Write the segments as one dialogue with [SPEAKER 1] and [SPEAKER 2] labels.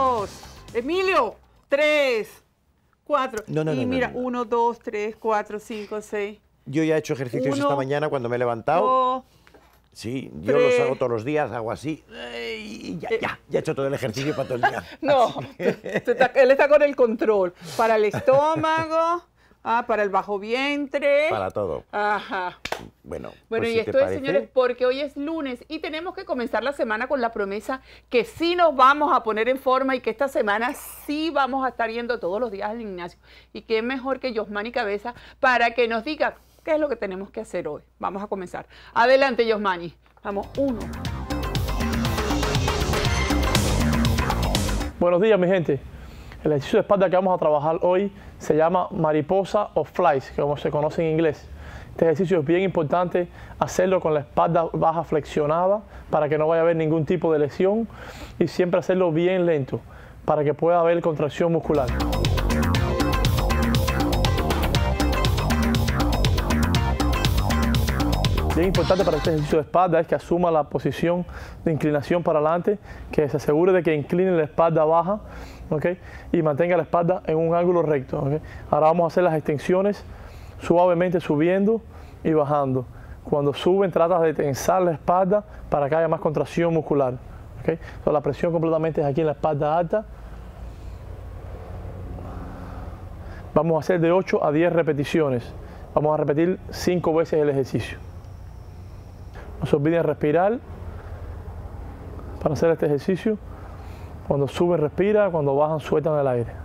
[SPEAKER 1] 2, Emilio, 3, 4. Y mira, 1, 2, 3, 4, 5, 6.
[SPEAKER 2] Yo ya he hecho ejercicios esta mañana cuando me he levantado.
[SPEAKER 1] 2,
[SPEAKER 2] sí, yo los hago todos los días, hago así. Y ya he hecho todo el ejercicio para todo el día.
[SPEAKER 1] No, él está con el control. Para el estómago, para el bajo vientre.
[SPEAKER 2] Para todo.
[SPEAKER 1] Ajá.
[SPEAKER 2] Bueno,
[SPEAKER 1] Bueno,
[SPEAKER 2] pues
[SPEAKER 1] y esto es, señores, porque hoy es lunes y tenemos que comenzar la semana con la promesa que sí nos vamos a poner en forma y que esta semana sí vamos a estar yendo todos los días al gimnasio. Y qué mejor que Yosmani Cabeza para que nos diga qué es lo que tenemos que hacer hoy. Vamos a comenzar. Adelante, Yosmani. Vamos, 1.
[SPEAKER 3] Buenos días, mi gente. El ejercicio de espalda que vamos a trabajar hoy se llama mariposa o flies, como se conoce en inglés. Este ejercicio es bien importante hacerlo con la espalda baja flexionada para que no vaya a haber ningún tipo de lesión y siempre hacerlo bien lento para que pueda haber contracción muscular. Bien importante para este ejercicio de espalda es que asuma la posición de inclinación para adelante, que se asegure de que incline la espalda baja, ¿okay? Y mantenga la espalda en un ángulo recto. ¿Okay? Ahora vamos a hacer las extensiones suavemente subiendo y bajando. Cuando suben, trata de tensar la espalda para que haya más contracción muscular. ¿Okay? Entonces, la presión completamente es aquí en la espalda alta. Vamos a hacer de 8 a 10 repeticiones. Vamos a repetir 5 veces el ejercicio. No se olviden respirar para hacer este ejercicio. Cuando suben, respira. Cuando bajan, sueltan el aire.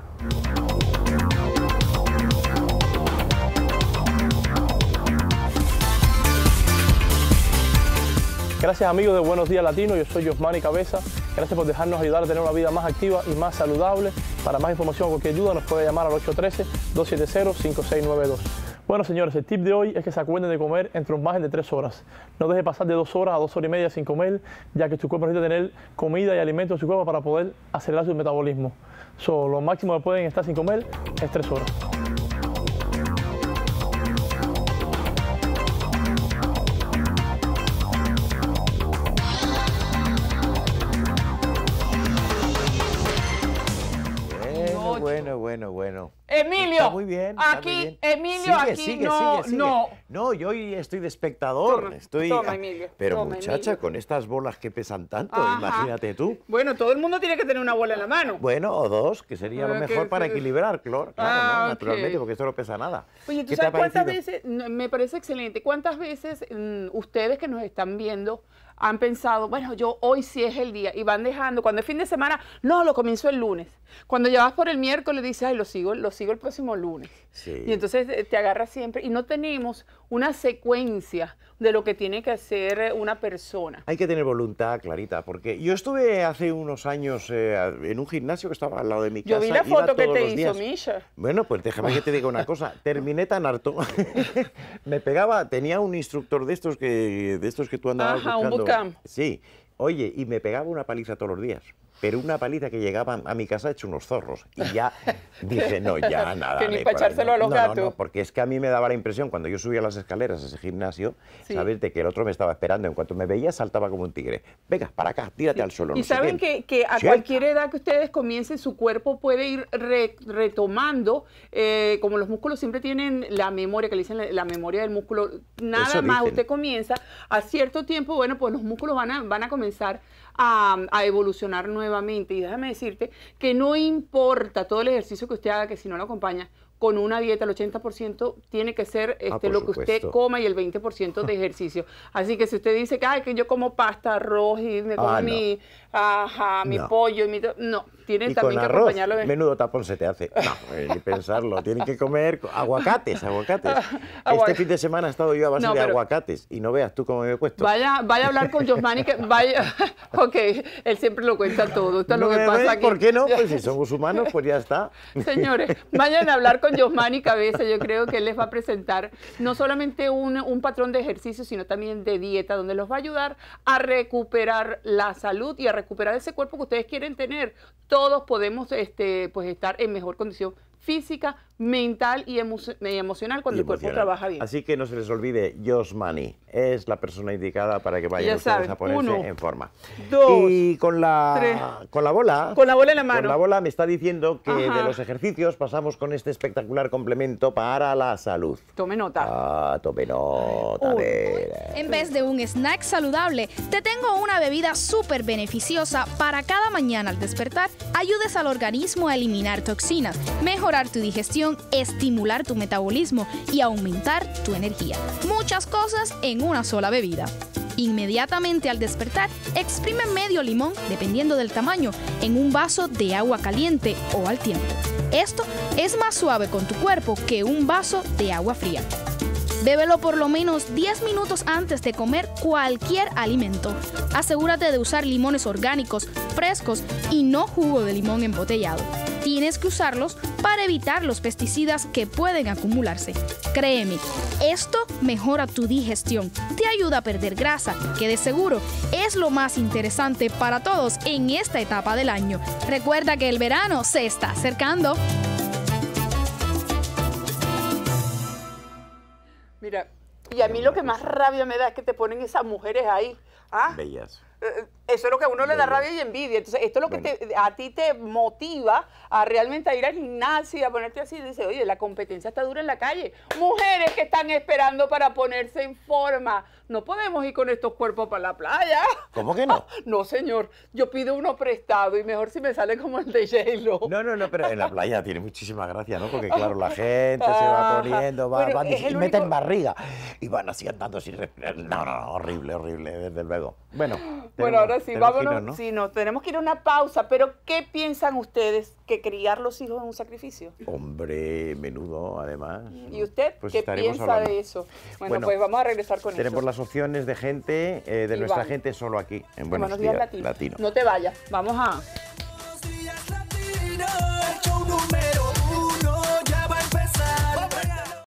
[SPEAKER 3] Gracias, amigos de Buenos Días Latino. Yo soy Yosmani Cabeza. Gracias por dejarnos ayudar a tener una vida más activa y más saludable. Para más información o cualquier duda nos puede llamar al 813-270-5692. Bueno, señores, el tip de hoy es que se acuerden de comer entre un margen de 3 horas. No deje pasar de 2 horas a 2 horas y media sin comer, ya que tu cuerpo necesita tener comida y alimentos en su cuerpo para poder acelerar su metabolismo. Lo máximo que pueden estar sin comer es 3 horas.
[SPEAKER 2] Bueno.
[SPEAKER 1] Emilio,
[SPEAKER 2] está muy bien.
[SPEAKER 1] Aquí,
[SPEAKER 2] muy bien.
[SPEAKER 1] Emilio,
[SPEAKER 2] sigue,
[SPEAKER 1] aquí no.
[SPEAKER 2] No, yo hoy estoy de espectador.
[SPEAKER 1] Toma, Emilio.
[SPEAKER 2] Pero
[SPEAKER 1] toma,
[SPEAKER 2] muchacha,
[SPEAKER 1] Emilio.
[SPEAKER 2] Con estas bolas que pesan tanto,
[SPEAKER 1] Ajá.
[SPEAKER 2] Imagínate tú.
[SPEAKER 1] Bueno, todo el mundo tiene que tener una bola en la mano.
[SPEAKER 2] Bueno, o 2, que sería lo mejor para equilibrar, claro, ¿no? Naturalmente, porque esto no pesa nada.
[SPEAKER 1] Oye, ¿tú sabes cuántas veces? Me parece excelente. ¿Cuántas veces ustedes que nos están viendo han pensado, bueno, yo hoy sí es el día, y van dejando, cuando es fin de semana, no, lo comienzo el lunes. Cuando ya vas por el miércoles, dices, ay, lo sigo el próximo lunes.
[SPEAKER 2] Sí.
[SPEAKER 1] Y entonces te agarras siempre, y no tenemos una secuencia de lo que tiene que hacer una persona.
[SPEAKER 2] Hay que tener voluntad, Clarita, porque yo estuve hace unos años en un gimnasio que estaba al lado de mi casa.
[SPEAKER 1] Yo vi la foto que te hizo Misha.
[SPEAKER 2] Bueno, pues déjame que te diga una cosa. Terminé tan harto. Me pegaba, tenía un instructor de estos que tú andabas buscando.
[SPEAKER 1] Un bootcamp.
[SPEAKER 2] Sí. Oye, y me pegaba una paliza todos los días. Pero una paliza que llegaba a mi casa hecho unos zorros. Y ya dije, no, ya nada.
[SPEAKER 1] Que ni para echárselo a los gatos.
[SPEAKER 2] No, porque es que a mí me daba la impresión, cuando yo subía las escaleras a ese gimnasio,
[SPEAKER 1] sí,
[SPEAKER 2] sabes, de que el otro me estaba esperando. En cuanto me veía, saltaba como un tigre. Venga, para acá, tírate al suelo.
[SPEAKER 1] Y
[SPEAKER 2] no
[SPEAKER 1] saben
[SPEAKER 2] sé
[SPEAKER 1] que a cualquier edad que ustedes comiencen, su cuerpo puede ir retomando, como los músculos siempre tienen la memoria, que le dicen la memoria del músculo, nada más usted comienza, a cierto tiempo, bueno, pues los músculos van a comenzar a evolucionar nuevamente. Y déjame decirte que no importa todo el ejercicio que usted haga, que si no lo acompaña con una dieta, el 80% tiene que ser lo que usted coma y el 20% de ejercicio. Así que si usted dice que, ay, que yo como pasta, arroz y me como mi pollo y no, tiene también que acompañarlo.
[SPEAKER 2] Menudo tapón se te hace. No, ni pensarlo. Tienen que comer aguacates. Este fin de semana he estado yo a base de aguacates y no veas tú cómo me he puesto.
[SPEAKER 1] Vaya a hablar con Yosmani, que vaya. Ok, él siempre lo cuenta todo. Esto es lo que pasa aquí.
[SPEAKER 2] ¿Por qué no? Pues si somos humanos, pues ya está.
[SPEAKER 1] Señores, vayan a hablar con Yosmani Cabeza. Yo creo que él les va a presentar no solamente un patrón de ejercicio, sino también de dieta, donde los va a ayudar a recuperar la salud y a recuperar ese cuerpo que ustedes quieren tener. Todos podemos pues estar en mejor condición física, mental y emocional cuando el cuerpo trabaja bien.
[SPEAKER 2] Así que no se les olvide, Yosmani es la persona indicada para que vayan ustedes a ponerse en forma.
[SPEAKER 1] 2,
[SPEAKER 2] y con la bola.
[SPEAKER 1] Con la bola en la mano.
[SPEAKER 2] Con la bola me está diciendo que de los ejercicios pasamos con este espectacular complemento para la salud.
[SPEAKER 1] Tome nota.
[SPEAKER 2] Tome nota.
[SPEAKER 4] En vez de un snack saludable, te tengo una bebida súper beneficiosa para cada mañana al despertar. Ayudes al organismo a eliminar toxinas, mejorar tu digestión, estimular tu metabolismo y aumentar tu energía. Muchas cosas en una sola bebida. Inmediatamente al despertar, exprime medio limón, dependiendo del tamaño, en un vaso de agua caliente o al tiempo. Esto es más suave con tu cuerpo que un vaso de agua fría. Bébelo por lo menos 10 minutos antes de comer cualquier alimento. Asegúrate de usar limones orgánicos, frescos y no jugo de limón embotellado. Tienes que usarlos para evitar los pesticidas que pueden acumularse. Créeme, esto mejora tu digestión, te ayuda a perder grasa, que de seguro es lo más interesante para todos en esta etapa del año. Recuerda que el verano se está acercando.
[SPEAKER 1] Mira, y a mí lo que más rabia me da es que te ponen esas mujeres ahí.
[SPEAKER 2] Bellas.
[SPEAKER 1] Eso es lo que a uno le da rabia y envidia. Entonces, esto es lo que a ti te motiva a realmente ir al gimnasio y a ponerte así. Dice, oye, la competencia está dura en la calle. Mujeres que están esperando para ponerse en forma. No podemos ir con estos cuerpos para la playa.
[SPEAKER 2] ¿Cómo que no?
[SPEAKER 1] No, señor. Yo pido uno prestado y mejor si me sale como el de J-Lo.
[SPEAKER 2] No, pero en la playa tiene muchísima gracia, ¿no? Porque claro, la gente se va poniendo, van y meten barriga y van así andando sin respirar. No, horrible, desde luego. Bueno,
[SPEAKER 1] ahora sí, vámonos. ¿No? Sí, tenemos que ir a una pausa, pero ¿qué piensan ustedes que criar los hijos es un sacrificio?
[SPEAKER 2] Hombre, menudo, además.
[SPEAKER 1] ¿Y usted qué piensa de eso? Bueno, pues vamos a regresar con eso.
[SPEAKER 2] Tenemos las opciones de gente, de nuestra gente solo aquí, en Buenos Días Latino.
[SPEAKER 1] No te vayas, vamos a...